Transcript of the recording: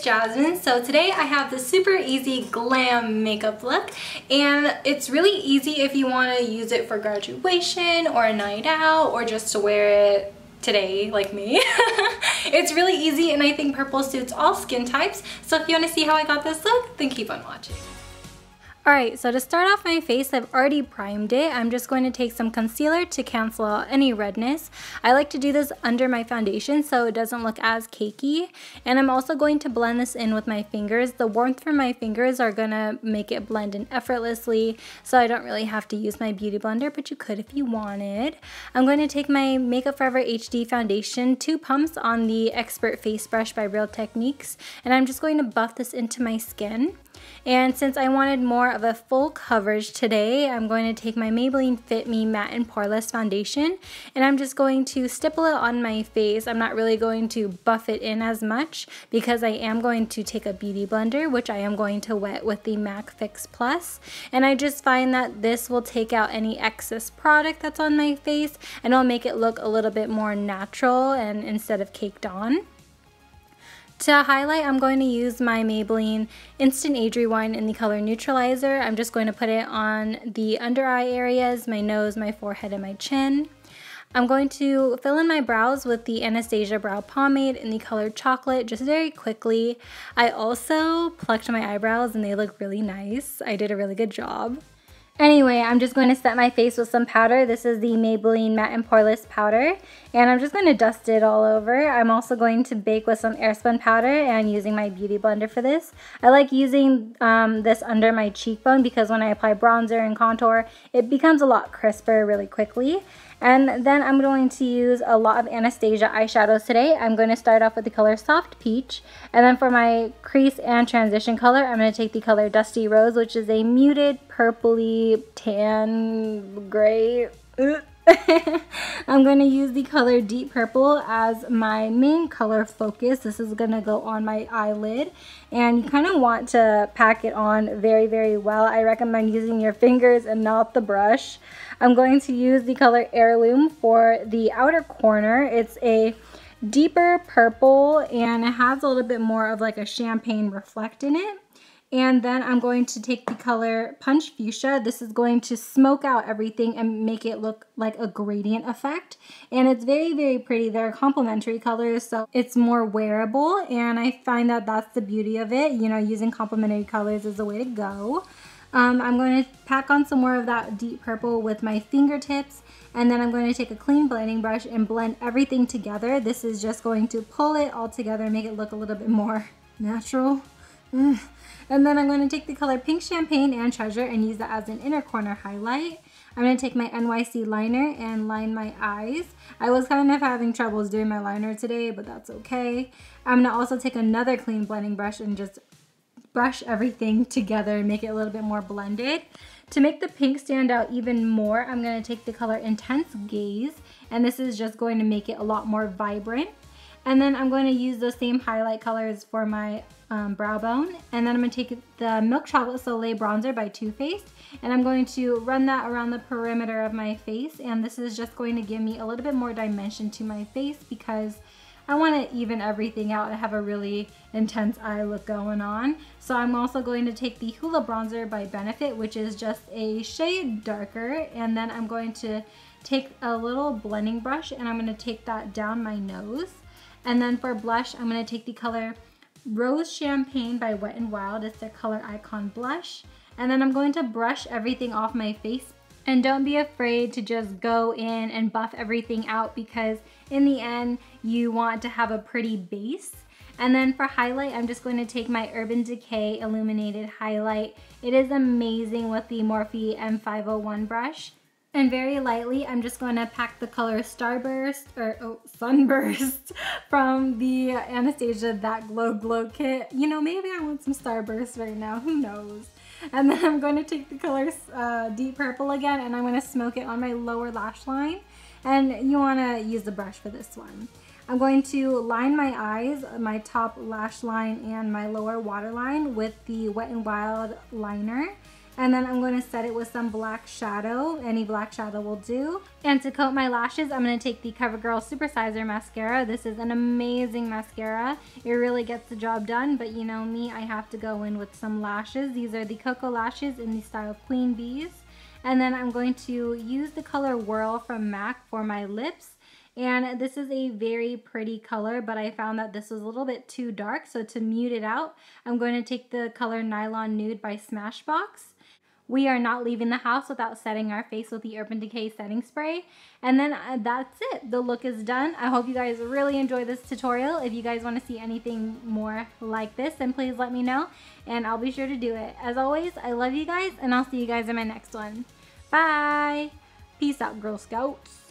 Jasmine. So today I have the super easy glam makeup look, and it's really easy if you want to use it for graduation or a night out or just to wear it today like me. It's really easy, and I think purple suits all skin types. So if you want to see how I got this look, then keep on watching. Alright, so to start off my face, I've already primed it. I'm just going to take some concealer to cancel out any redness. I like to do this under my foundation so it doesn't look as cakey. And I'm also going to blend this in with my fingers. The warmth from my fingers are going to make it blend in effortlessly, so I don't really have to use my beauty blender, but you could if you wanted. I'm going to take my Makeup Forever HD foundation, 2 pumps on the Expert Face Brush by Real Techniques, and I'm just going to buff this into my skin. And since I wanted more of a full coverage today, I'm going to take my Maybelline Fit Me Matte and Poreless foundation, and I'm just going to stipple it on my face. I'm not really going to buff it in as much because I am going to take a beauty blender, which I am going to wet with the MAC Fix Plus. And I just find that this will take out any excess product that's on my face, and it'll make it look a little bit more natural and instead of caked on. To highlight, I'm going to use my Maybelline Instant Age Rewind in the color Neutralizer. I'm just going to put it on the under eye areas, my nose, my forehead, and my chin. I'm going to fill in my brows with the Anastasia Brow Pomade in the color Chocolate, just very quickly. I also plucked my eyebrows and they look really nice. I did a really good job. Anyway, I'm just going to set my face with some powder. This is the Maybelline Matte and Poreless powder, and I'm just going to dust it all over. I'm also going to bake with some Airspun powder and using my beauty blender for this. I like using this under my cheekbone because when I apply bronzer and contour, it becomes a lot crisper really quickly. And then I'm going to use a lot of Anastasia eyeshadows today. I'm going to start off with the color Soft Peach, and then for my crease and transition color, I'm going to take the color Dusty Rose, which is a muted purpley tan gray. I'm going to use the color Deep Purple as my main color focus. This is going to go on my eyelid, and you kind of want to pack it on very, very well. I recommend using your fingers and not the brush. I'm going to use the color Heirloom for the outer corner. It's a deeper purple, and it has a little bit more of like a champagne reflect in it. And then I'm going to take the color Punch Fuchsia. This is going to smoke out everything and make it look like a gradient effect. And it's very, very pretty. They're complementary colors, so it's more wearable. And I find that that's the beauty of it. You know, using complementary colors is the way to go. I'm going to pack on some more of that deep purple with my fingertips. And then I'm going to take a clean blending brush and blend everything together. This is just going to pull it all together and make it look a little bit more natural. And then I'm going to take the color Pink Champagne and Treasure and use that as an inner corner highlight. I'm going to take my NYC liner and line my eyes. I was kind of having troubles doing my liner today, but that's okay. I'm going to also take another clean blending brush and just brush everything together and make it a little bit more blended. To make the pink stand out even more, I'm going to take the color Intense Gaze, and this is just going to make it a lot more vibrant. And then I'm going to use those same highlight colors for my brow bone. And then I'm going to take the Milk Chocolate Soleil bronzer by Too Faced, and I'm going to run that around the perimeter of my face. And this is just going to give me a little bit more dimension to my face because I want to even everything out. I have a really intense eye look going on. So I'm also going to take the Hoola bronzer by Benefit, which is just a shade darker. And then I'm going to take a little blending brush and I'm going to take that down my nose. And then for blush, I'm going to take the color Rose Champagne by Wet n Wild. It's their color Icon blush. And then I'm going to brush everything off my face. And don't be afraid to just go in and buff everything out because in the end, you want to have a pretty base. And then for highlight, I'm just going to take my Urban Decay Illuminated Highlight. It is amazing with the Morphe M501 brush. And very lightly, I'm just going to pack the color Starburst, or Sunburst from the Anastasia That Glow kit. You know, maybe I want some Starburst right now, who knows. And then I'm going to take the color Deep Purple again, and I'm going to smoke it on my lower lash line. And you want to use the brush for this one. I'm going to line my eyes, my top lash line, and my lower waterline with the Wet n Wild liner. And then I'm going to set it with some black shadow. Any black shadow will do. And to coat my lashes, I'm going to take the CoverGirl Supersizer Mascara. This is an amazing mascara. It really gets the job done, but you know me, I have to go in with some lashes. These are the Cocoa Lashes in the style Queen Bees. And then I'm going to use the color Whirl from MAC for my lips. And this is a very pretty color, but I found that this was a little bit too dark. So to mute it out, I'm going to take the color Nylon Nude by Smashbox. We are not leaving the house without setting our face with the Urban Decay setting spray. And then that's it. The look is done. I hope you guys really enjoy this tutorial. If you guys want to see anything more like this, then please let me know and I'll be sure to do it. As always, I love you guys and I'll see you guys in my next one. Bye! Peace out, Girl Scouts.